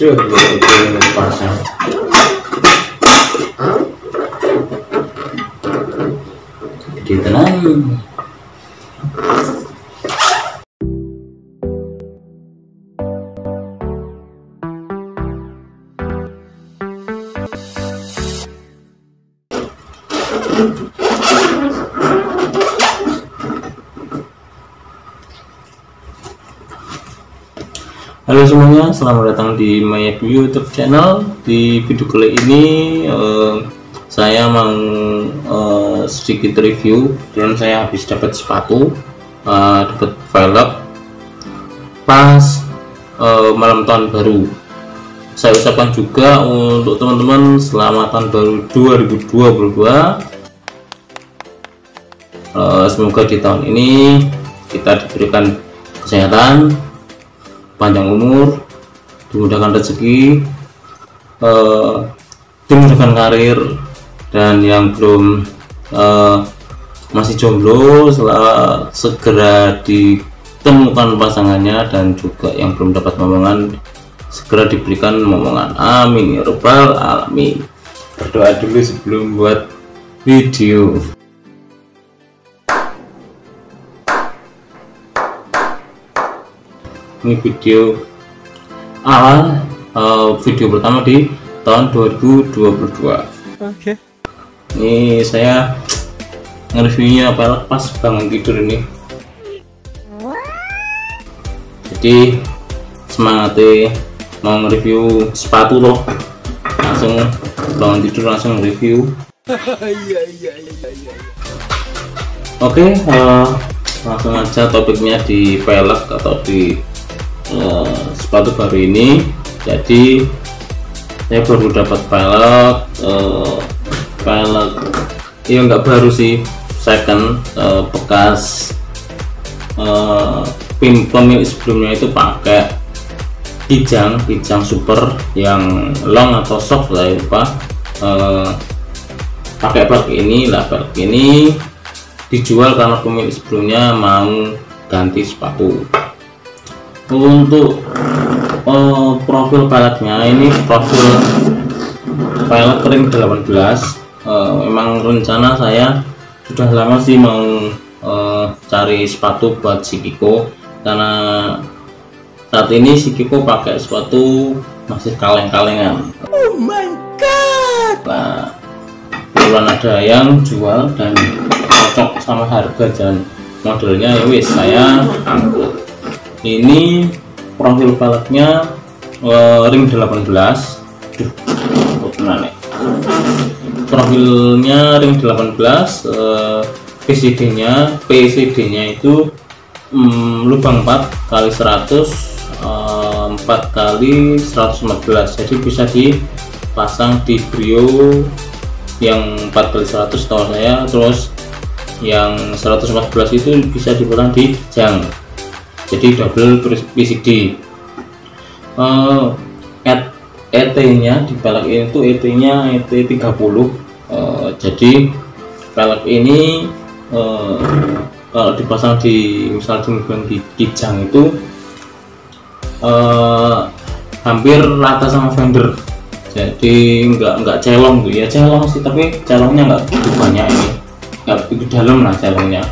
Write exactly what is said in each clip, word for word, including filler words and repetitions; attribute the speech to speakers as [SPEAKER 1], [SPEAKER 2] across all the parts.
[SPEAKER 1] Duh, itu pasang. Jadi tenang.
[SPEAKER 2] Halo semuanya, selamat datang di my YouTube channel. Di video kali ini eh, saya mau eh, sedikit review. Dan saya habis dapat sepatu, eh, dapat velg pas eh, malam tahun baru. Saya ucapkan juga untuk teman-teman selamat tahun baru dua ribu dua puluh dua. eh, Semoga di tahun ini kita diberikan kesehatan, panjang umur, dimudahkan rezeki, uh, dimudahkan karir, dan yang belum uh, masih jomblo setelah segera ditemukan pasangannya, dan juga yang belum dapat momongan segera diberikan momongan. Amin ya rabbal alamin. Berdoa dulu sebelum buat video. Ini video awal, uh, video pertama di tahun dua ribu dua puluh dua. Oke. Okay. Ini saya nge-reviewnya apa pas bangun tidur ini. Jadi semangatnya mau nge-review sepatu loh. Langsung bangun tidur langsung review. Oke, okay, uh, langsung aja topiknya di velg atau di Uh, sepatu baru ini. Jadi saya baru dapat velg, uh, velg ya nggak baru sih, second, uh, bekas uh, pin pemilik sebelumnya itu pakai kijang kijang super yang long atau soft lah ya lupa. Uh, pakai velg ini lah, velg ini dijual karena pemilik sebelumnya mau ganti sepatu. Untuk uh, profil velgnya, ini profil velg ring delapan belas. Uh, memang rencana saya sudah lama sih mau uh, cari sepatu buat si Kiko, karena saat ini si Kiko pakai sepatu masih kaleng-kalengan. Oh my god. Nah, kebetulan ada yang jual dan cocok sama harga dan modelnya, ya wis saya angkut. Ini profil velgnya uh, ring delapan belas. Duh, benar nih. Profilnya ring delapan belas, uh, P C D nya P C D nya itu um, lubang empat kali seratus, uh, empat kali seratus empat belas. Jadi bisa dipasang di brio yang empat kali seratus tahu saya, terus yang seratus empat belas itu bisa dipasang di jang. Jadi double P C D. Uh, E T nya di velg ini tuh E T nya E T tiga puluh. Uh, jadi velg ini uh, kalau dipasang di misal di kijang itu uh, hampir rata sama fender. Jadi nggak nggak celong tuh ya, celong sih tapi celongnya nggak begitu banyak, ini nggak begitu dalam lah celongnya.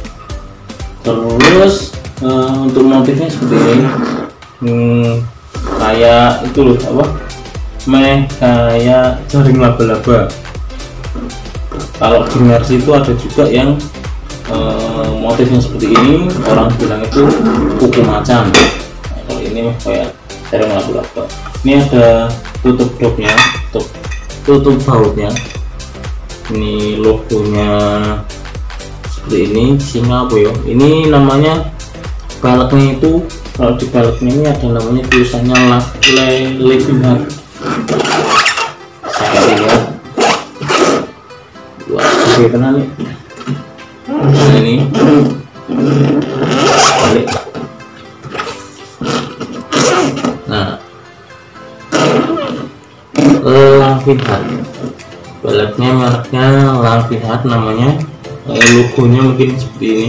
[SPEAKER 2] Terus Uh, untuk motifnya seperti ini, hmm, kayak itu loh apa, meh kayak jaring laba-laba. Kalau di Mercy itu ada juga yang uh, motifnya seperti ini, orang bilang itu kuku macan. Nah, kalau ini kayak jaring laba-laba. Ini ada tutup dopnya, tutup, tutup bautnya. Ini logonya seperti ini, singa apa ya? Ini namanya velgnya itu, kalau di velgnya ini ada namanya tulisannya Living Heart. Saya lihat buat oke kenal nih. Nah, ini balik. Nah, Living Heart velgnya, mereknya Living Heart namanya. Logonya mungkin seperti ini,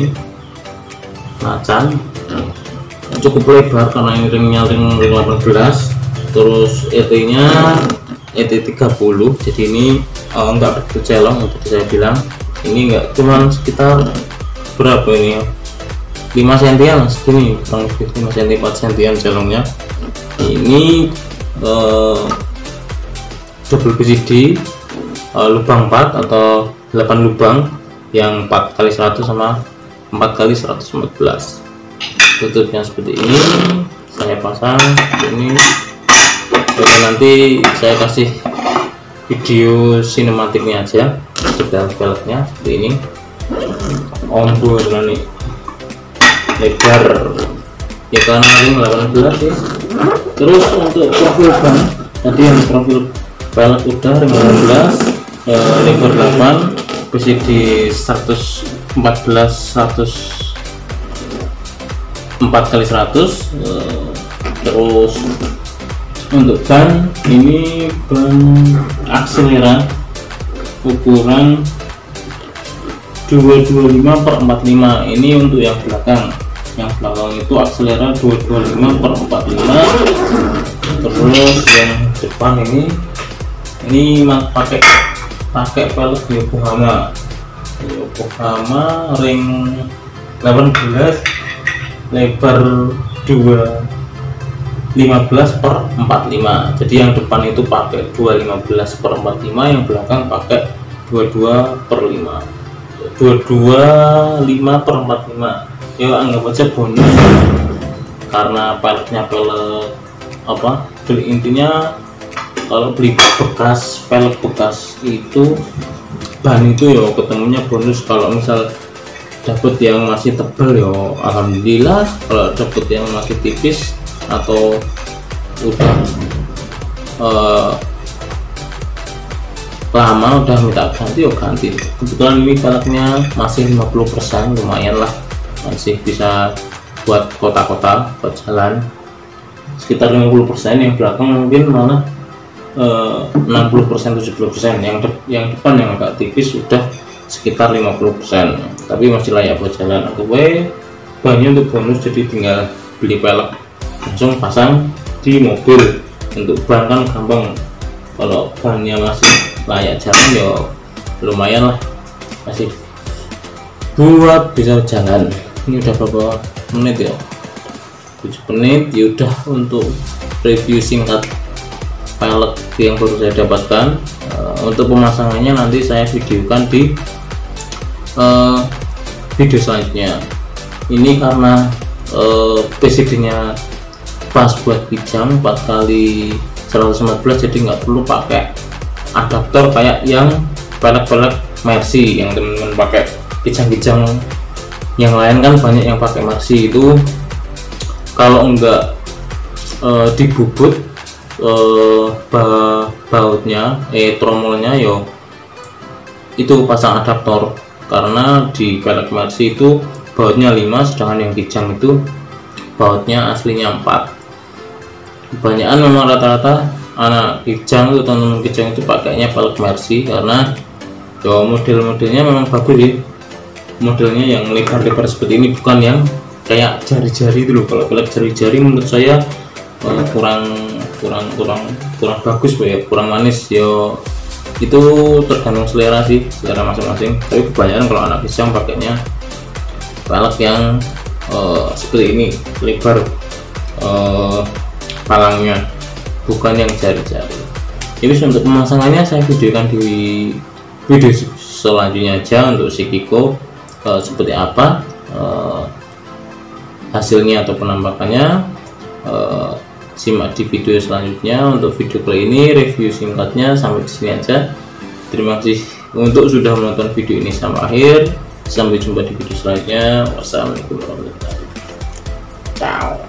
[SPEAKER 2] macan. Cukup lebar karena ini ringnya ring delapan belas. terus E T nya E T tiga puluh, jadi ini uh, enggak begitu celong. Tadi saya bilang ini enggak, cuman sekitar berapa ini ya, lima sentian segini, kurang lebih lima sentian empat sentian celongnya. Ini uh, double B C D uh, lubang empat atau delapan lubang yang empat kali seratus sama empat kali seratus empat belas. Tutupnya seperti ini, saya pasang ini. Oke, nanti saya kasih video sinematiknya aja, detail velgnya seperti ini. Ombor nih, lebar ya karena ring delapan belas ya. Terus untuk profil ban, tadi yang profil velg udah ring delapan belas, eh, lebar delapan, B C D seratus empat belas, seratus empat kali seratus. eh, terus untuk ban, ini ban Axelera ukuran dua dua lima per empat puluh lima. Ini untuk yang belakang, yang belakang itu Axelera dua dua lima per empat puluh lima. Terus yang depan ini ini pakai pakai velg Yokohama Yokohama ring delapan belas, lebar dua lima belas per empat puluh lima. Jadi yang depan itu pakai dua lima belas per empat puluh lima, yang belakang pakai dua dua per lima, dua dua lima per empat puluh lima. Ya anggap aja bonus karena velgnya velg apa, beli intinya kalau beli bekas velg bekas itu ban itu ya ketemunya bonus. Kalau misal dapet yang masih tebel ya alhamdulillah, kalau dapet yang masih tipis atau udah uh, lama udah minta ganti ya ganti. Kebetulan ini velgnya masih lima puluh persen, lumayan lah, masih bisa buat kota-kota, buat jalan sekitar lima puluh persen. Yang belakang mungkin malah uh, enam puluh persen tujuh puluh persen, yang de yang depan yang agak tipis sudah sekitar lima puluh persen, tapi masih layak buat jalan. Oke, bannya untuk bonus, jadi tinggal beli velg langsung pasang di mobil. Untuk ban kan gampang, kalau bannya masih layak jalan ya lumayan lah, masih buat bisa jalan. Ini udah berapa menit ya, tujuh menit ya. Udah untuk review singkat velg yang baru saya dapatkan. Uh, untuk pemasangannya nanti saya videokan di uh, video selanjutnya. Ini karena uh, B C D nya pas buat kijang empat kali seratus empat belas, jadi nggak perlu pakai adaptor kayak yang velg-velg Mercy yang teman-teman pakai kijang-kijang yang lain. Kan banyak yang pakai Mercy itu kalau enggak e, dibubut e, ba bautnya eh tromolnya yo itu pasang adaptor, karena di velg Mercy itu bautnya lima, sedangkan yang kijang itu bautnya aslinya empat. Kebanyakan memang rata-rata anak kijang itu, teman-teman kijang itu pakainya velg Mercy karena ya model-modelnya memang bagus ya, modelnya yang lebar-lebar seperti ini, bukan yang kayak jari-jari itu loh. Kalau velg jari-jari menurut saya uh, kurang kurang kurang kurang bagus ya, kurang manis ya. Itu tergantung selera sih, selera masing-masing, tapi kebanyakan kalau anak kijang pakainya velg yang uh, seperti ini, lebar uh, palangnya, bukan yang jari-jari. Jadi untuk pemasangannya saya videokan di video selanjutnya aja. Untuk si Kiko uh, seperti apa uh, hasilnya atau penampakannya, uh, simak di video selanjutnya. Untuk video kali ini review singkatnya sampai di sini aja. Terima kasih untuk sudah menonton video ini sampai akhir. Sampai jumpa di video selanjutnya. Wassalamualaikum warahmatullahi wabarakatuh. Ciao.